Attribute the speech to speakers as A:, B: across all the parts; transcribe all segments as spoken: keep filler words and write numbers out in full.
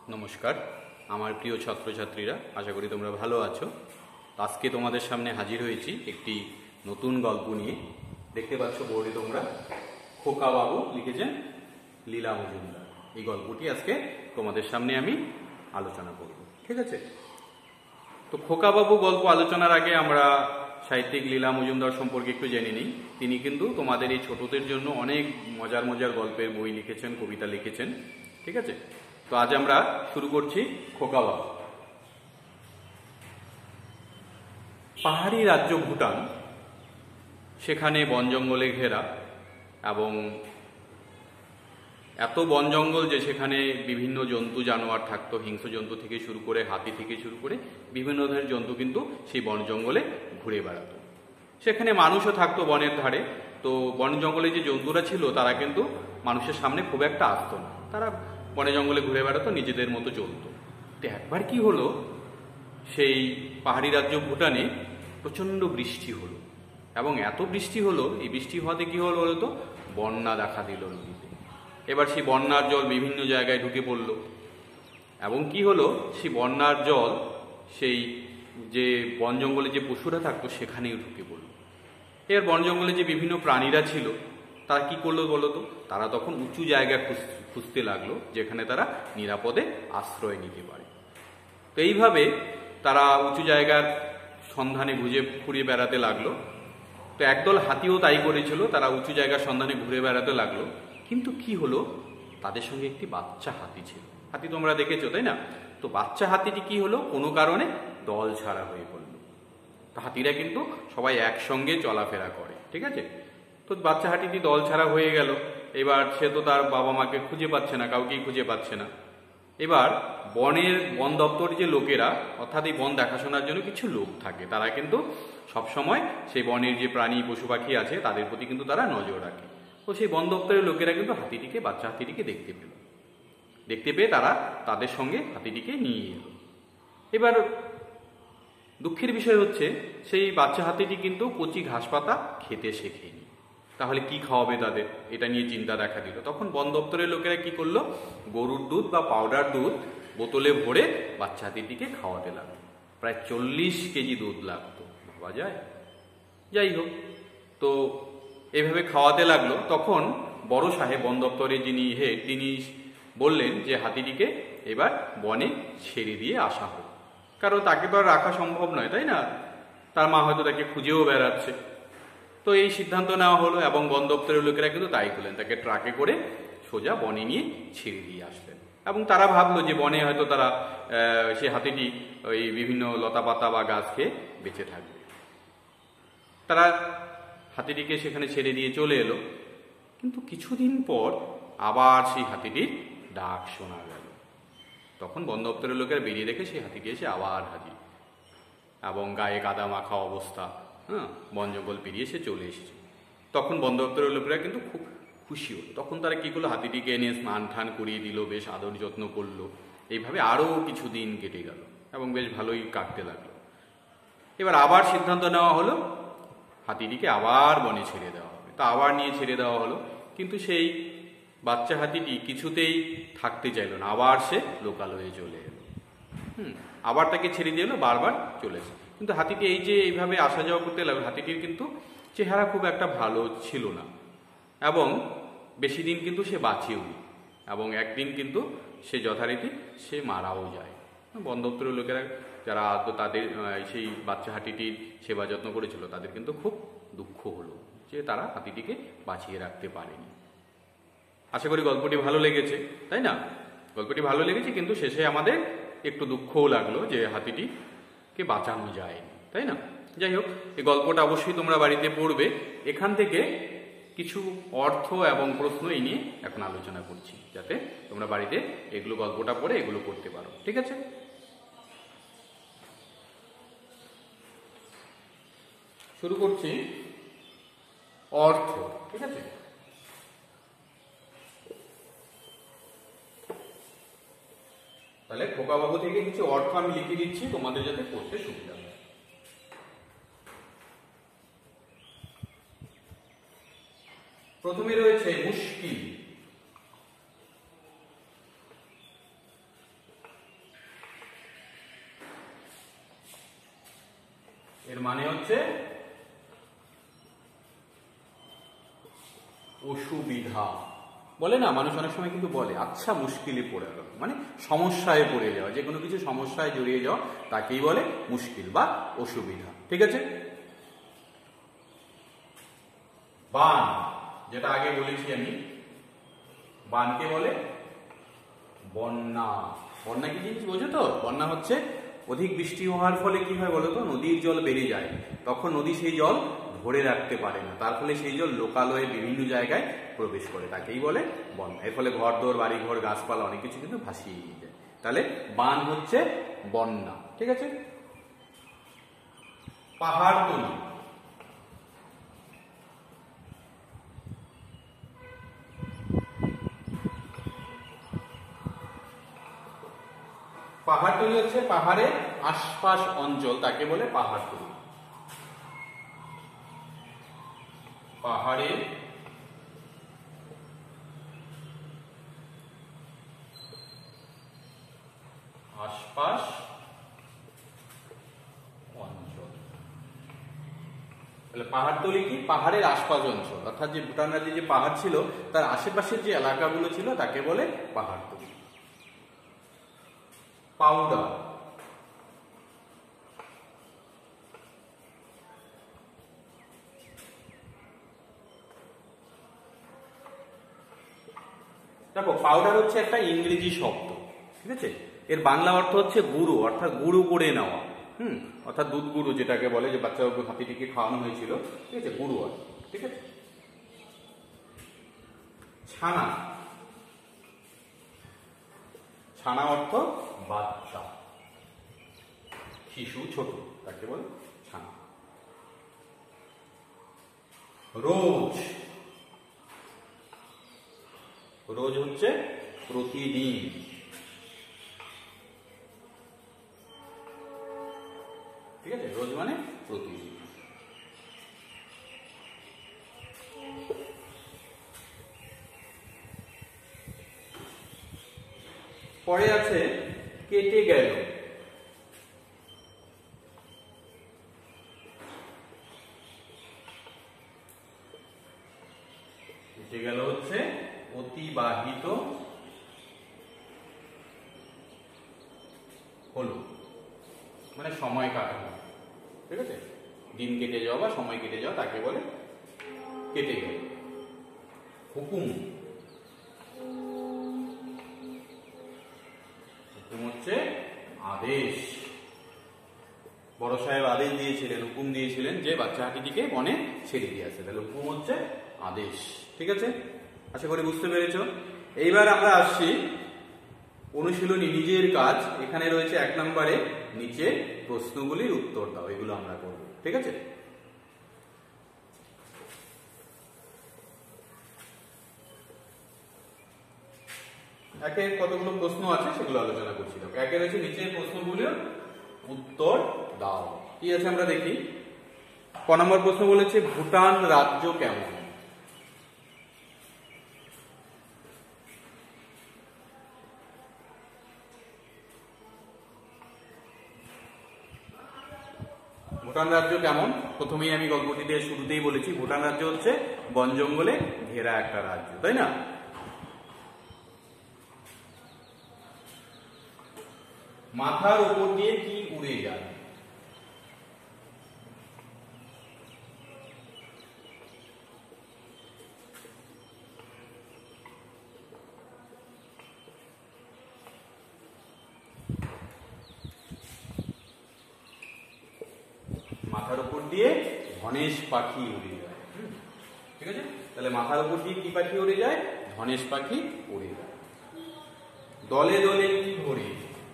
A: নমস্কার আমার প্রিয় ছাত্রছাত্রীরা, আশা করি তোমরা ভালো আছো। আজকে তোমাদের সামনে হাজির হয়েছি একটি নতুন গল্প নিয়ে। দেখতে পাচ্ছ বোর্ডে তোমরা, খোকা বাবু লিখেছেন লীলা মজুমদার। এই গল্পটি আজকে তোমাদের সামনে আমি আলোচনা করব, ঠিক আছে? তো খোকা বাবু গল্প আলোচনার আগে আমরা সাহিত্যিক লীলা মজুমদার সম্পর্কে একটু জেনে নিই। তিনি কিন্তু তোমাদের এই ছোটদের জন্য অনেক মজার মজার গল্পের বই লিখেছেন, কবিতা লিখেছেন, ঠিক আছে? তো আজ আমরা শুরু করছি খোকা বাবু। পাহাড়ি রাজ্য ভুটান, সেখানে বন জঙ্গলে ঘেরা, এবং এত বন জঙ্গল যে সেখানে বিভিন্ন জন্তু জানোয়ার থাকতো, হিংস্র জন্তু থেকে শুরু করে হাতি থেকে শুরু করে বিভিন্ন ধরনের জন্তু কিন্তু সেই বন জঙ্গলে ঘুরে বেড়াতো। সেখানে মানুষও থাকতো বনের ধারে। তো বন জঙ্গলে যে জন্তুরা ছিল তারা কিন্তু মানুষের সামনে খুব একটা আসতো না, তারা বনে জঙ্গলে ঘুরে বেড়াতো, নিজেদের মতো চলতো। তো একবার কি হলো, সেই পাহাড়ি রাজ্য ভুটানে প্রচণ্ড বৃষ্টি হলো, এবং এত বৃষ্টি হলো, এই বৃষ্টি হওয়াতে কি হলো বলতো, বন্যা দেখা দিল নদীতে। এবার সেই বন্যার জল বিভিন্ন জায়গায় ঢুকে পড়লো, এবং কি হলো, সেই বন্যার জল সেই যে বন জঙ্গলে যে পশুরা থাকতো সেখানেই ঢুকে পড়লো। এর বন জঙ্গলে যে বিভিন্ন প্রাণীরা ছিল তারা কি করলো বলতো, তারা তখন উঁচু জায়গা খুঁজতে লাগলো যেখানে তারা নিরাপদে আশ্রয় নিতে পারে। তো এইভাবে তারা উঁচু জায়গার সন্ধানে ঘুরে ঘুরে বেড়াতে লাগলো। তো একদল হাতিও তাই করেছিল, তারা উঁচু জায়গার সন্ধানে ঘুরে বেড়াতে লাগলো। কিন্তু কি হলো, তাদের সঙ্গে একটি বাচ্চা হাতি ছিল। হাতি তোমরা দেখেছো, তাই না? তো বাচ্চা হাতিটি কি হলো, কোনো কারণে দল ছাড়া হয়ে পড়লো। তো হাতিরা কিন্তু সবাই একসঙ্গে চলাফেরা করে, ঠিক আছে? তো বাচ্চা হাতিটি দল ছাড়া হয়ে গেল। এবার সে তো তার বাবা মাকে খুঁজে পাচ্ছে না, কাউকেই খুঁজে পাচ্ছে না। এবার বনের বন দপ্তরের যে লোকেরা, অর্থাৎ এই বন দেখাশোনার জন্য কিছু লোক থাকে, তারা কিন্তু সবসময় সেই বনের যে প্রাণী পশু পাখি আছে তাদের প্রতি কিন্তু তারা নজর রাখে। তো সেই বন দপ্তরের লোকেরা কিন্তু হাতিটিকে, বাচ্চা হাতিটিকে দেখতে পেল। দেখতে পেয়ে তারা তাদের সঙ্গে হাতিটিকে নিয়ে এলো। এবার দুঃখের বিষয় হচ্ছে, সেই বাচ্চা হাতিটি কিন্তু কচি ঘাস পাতা খেতে শেখেনি। তাহলে কি খাওয়াবে তাদের, এটা নিয়ে চিন্তা দেখা দিল। তখন বন দপ্তরের লোকেরা কি করলো, গরুর দুধ বা পাউডার দুধ বোতলে ভরে বাচ্চা হাতিটিকে খাওয়াতে লাগলো। প্রায় চল্লিশ কেজি দুধ লাগতো, ভাবা যায়? যাই হোক, তো এইভাবে খাওয়াতে লাগলো। তখন বড় সাহেব, বন দপ্তরের যিনি হেড, তিনি বললেন যে হাতিটিকে এবার বনে ছেড়ে দিয়ে আসা হোক, কারণ তাকে তো আর রাখা সম্ভব নয়, তাই না? তার মা হয়তো তাকে খুঁজেও বেড়াচ্ছে। তো এই সিদ্ধান্ত নেওয়া হলো, এবং বন দপ্তরের লোকেরা কিন্তু তাই করলেন, তাকে ট্রাকে করে সোজা বনে নিয়ে ছেড়ে দিয়ে আসলেন। এবং তারা ভাবলো যে বনে হয়তো তারা সে হাতিটি ওই বিভিন্ন লতা পাতা বা গাছ খেয়ে বেঁচে থাকবে। তারা হাতিটিকে সেখানে ছেড়ে দিয়ে চলে এলো। কিন্তু কিছুদিন পর আবার সেই হাতিটির ডাক শোনা গেল। তখন বন দপ্তরের লোকেরা বেরিয়ে দেখে সেই হাতিটি এসে আবার হাজির, এবং গায়ে কাদা মাখা অবস্থা, হ্যাঁ, বন জঙ্গল পেরিয়ে সে চলে এসেছে। তখন বন দপ্তরের লোকেরা কিন্তু খুব খুশি হলো। তখন তারা কি করলো, হাতিটিকে এনে স্নান টান করিয়ে দিল, বেশ আদর যত্ন করলো। এইভাবে আরও কিছুদিন কেটে গেল, এবং বেশ ভালোই কাটতে লাগলো। এবার আবার সিদ্ধান্ত নেওয়া হলো, হাতিটিকে আবার বনে ছেড়ে দেওয়া হবে। তা আবার নিয়ে ছেড়ে দেওয়া হলো। কিন্তু সেই বাচ্চা হাতিটি কিছুতেই থাকতে চাইল না, আবার সে লোকালয়ে চলে এলো। হুম আবার তাকে ছেড়ে দিয়ে এলো, বারবার চলেছে। কিন্তু হাতিটি এই যে এইভাবে আসা যাওয়া করতে লাগলো, হাতিটির কিন্তু চেহারা খুব একটা ভালো ছিল না, এবং বেশি দিন কিন্তু সে বাঁচেও নি, এবং একদিন কিন্তু সে যথারীতি সে মারাও যায়। বন দপ্তরের লোকেরা যারা তাদের সেই বাচ্চা হাতিটির সেবা যত্ন করেছিল, তাদের কিন্তু খুব দুঃখ হলো যে তারা হাতিটিকে বাঁচিয়ে রাখতে পারেনি। আশা করি গল্পটি ভালো লেগেছে, তাই না? গল্পটি ভালো লেগেছে, কিন্তু শেষে আমাদের একটু দুঃখও লাগলো যে হাতিটিকে বাঁচানো যায়নি, তাই না? যাই হোক, এই গল্পটা অবশ্যই তোমরা বাড়িতে পড়বে। এখান থেকে কিছু অর্থ এবং প্রশ্ন এই নিয়ে এখন আলোচনা করছি, যাতে তোমরা বাড়িতে এগুলো গল্পটা পড়ে এগুলো করতে পারো, ঠিক আছে? শুরু করছি অর্থ, ঠিক আছে? তাহলে খোকাবাবু থেকে কিছু অর্থ আমি লিখে দিচ্ছি তোমাদের যাতে পড়তে সুবিধা হয়। প্রথমে রয়েছে মুশকিল। মানে হচ্ছে অসুবিধা। বলে না মানুষ অনেক সময় কিন্তু বলে আচ্ছা মুশকিলে পড়ে গেল, মানে সমস্যায় পড়ে যাওয়া, যে কোনো কিছু সমস্যায় জড়িয়ে যাওয়া তাকেই বলে মুশকিল বা অসুবিধা। ঠিক আছে। বান, যেটা আগে বলেছি আমি, বানকে বলে বন্যা। বন্যা কি জিনিস বোঝো তো? বন্যা হচ্ছে অধিক বৃষ্টি হওয়ার ফলে কি হয় বলতো, নদীর জল বেড়ে যায়, তখন নদী সেই জল ধরে রাখতে পারে না, তার ফলে সেই জল লোকালয়ে বিভিন্ন জায়গায় প্রবেশ করে, তাকেই বলে বন্যা। এর ফলে ঘর দোর, বাড়ি ঘর, গাছপালা অনেক কিছু কিন্তু ভাসিয়ে নিয়ে যায়। তাহলে বান হচ্ছে বন্যা। ঠিক আছে। পাহাড়তলি, পাহাড়তলি হচ্ছে পাহাড়ের আশপাশ অঞ্চল, তাকে বলে পাহাড়তলি। পাহাড়ের আশপাশ অঞ্চল। তাহলে পাহাড়তলি কি? পাহাড়ের আশপাশ অঞ্চল, অর্থাৎ যে ভুটান রাজ্যে যে পাহাড় ছিল তার আশেপাশের যে এলাকাগুলো ছিল তাকে বলে পাহাড়তলি। পাউডার, দেখো পাউডার হচ্ছে একটা ইংরেজি শব্দ। ঠিক আছে। এর বাংলা অর্থ হচ্ছে গুঁড়ো, অর্থাৎ গুঁড়ো করে নেওয়া। হুম অর্থাৎ দুধ গুঁড়ো যেটাকে বলে, যে বাচ্চা হাতিটিকে খাওয়ানো হয়েছিল, ঠিক আছে, গুঁড়ো আর। ঠিক আছে। ছানা, ছানা অর্থ বাচ্চা, শিশু, ছোট, তাকে বলে ছানা। রোজ, রোজ হচ্ছে প্রতিদিন। ঠিক আছে। রোজ মানে প্রতিদিন। পরে আছে কেটে গেল। কেটে গেল হচ্ছে অতিবাহিত হলো, মানে সময় কাটানো। ঠিক আছে। দিন কেটে যাওয়া বা সময় কেটে যাওয়া তাকে বলে কেটে গেল। হুকুম, হুকুম হচ্ছে আদেশ। বড় সাহেব আদেশ দিয়েছিলেন, হুকুম দিয়েছিলেন যে বাচ্চা হাতিটিকে বনে ছেড়ে দিয়ে আসে, তাহলে হুকুম হচ্ছে আদেশ। ঠিক আছে। আশা করি বুঝতে পেরেছ। এইবার আমরা আসছি অনুশীলনী নিজের কাজ। এখানে রয়েছে এক নম্বরে নিচে প্রশ্নগুলির উত্তর দাও, এগুলো আমরা করব। ঠিক আছে। একে কতগুলো প্রশ্ন আছে সেগুলো আলোচনা করছি। দেখো একে রয়েছে নিচের প্রশ্নগুলির উত্তর দাও। কি আছে আমরা দেখি। ক নম্বর প্রশ্ন বলেছে ভুটান রাজ্য কেমন? ভুটান রাজ্য কেমন? প্রথমেই আমি গল্পটিতে শুরুতেই বলেছি ভুটান রাজ্য হচ্ছে বন জঙ্গলে ঘেরা একটা রাজ্য, তাই না? মাথার উপর দিয়ে কি উড়ে যায়? মাথার উপর দিয়ে ধনেশ পাখি উড়ে যায়। ঠিক আছে। তাহলে মাথার উপর দিয়ে কি পাখি উড়ে যায়? ধনেশ পাখি উড়ে যায়। দলে দলে কি ঘোরে?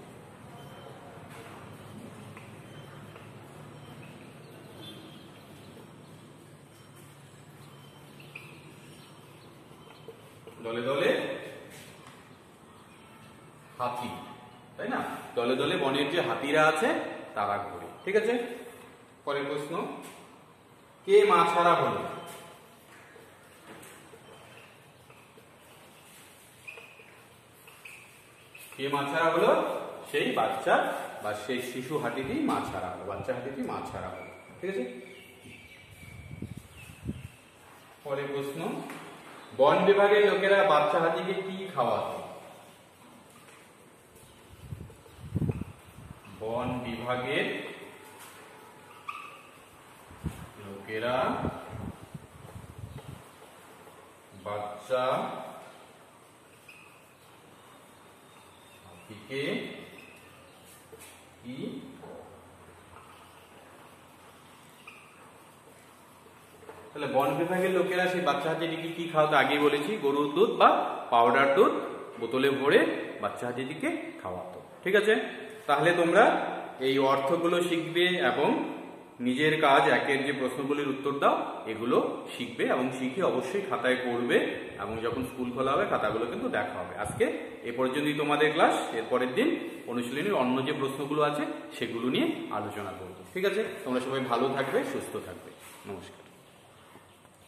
A: দলে দলে হাতি, তাই না? দলে দলে বনের যে হাতিরা আছে তারা ঘোরে। ঠিক আছে। পরের প্রশ্ন, কে মা ছাড়া হলো? কে মা ছাড়া হলো? সেই বাচ্চা বা সেই শিশু হাতিটি মা ছাড়া হলো, বাচ্চা হাতিটি মা ছাড়া হলো। ঠিক আছে। পরে প্রশ্ন, বন বিভাগের লোকেরা বাচ্চা হাতিকে কি খাওয়াতো? বন বিভাগের লোকেরা বাচ্চা হাতিকে কি তাহলে বন বিভাগের লোকেরা সেই বাচ্চা হাতিটিকে কি খাওয়াতো? আগেই বলেছি, গরুর দুধ বা পাউডার দুধ বোতলে ভরে বাচ্চা হাতিটিকে খাওয়াতো। ঠিক আছে, তাহলে তোমরা এই অর্থগুলো শিখবে এবং নিজের কাজ একের যে প্রশ্নগুলির উত্তর দাও এগুলো শিখবে এবং শিখে অবশ্যই খাতায় করবে এবং যখন স্কুল খোলা হবে খাতাগুলো কিন্তু দেখা হবে। আজকে এ পর্যন্তই তোমাদের ক্লাস। এরপরের দিন অনুশীলনীর অন্য যে প্রশ্নগুলো আছে সেগুলো নিয়ে আলোচনা করব। ঠিক আছে, তোমরা সবাই ভালো থাকবে, সুস্থ থাকবে। নমস্কার।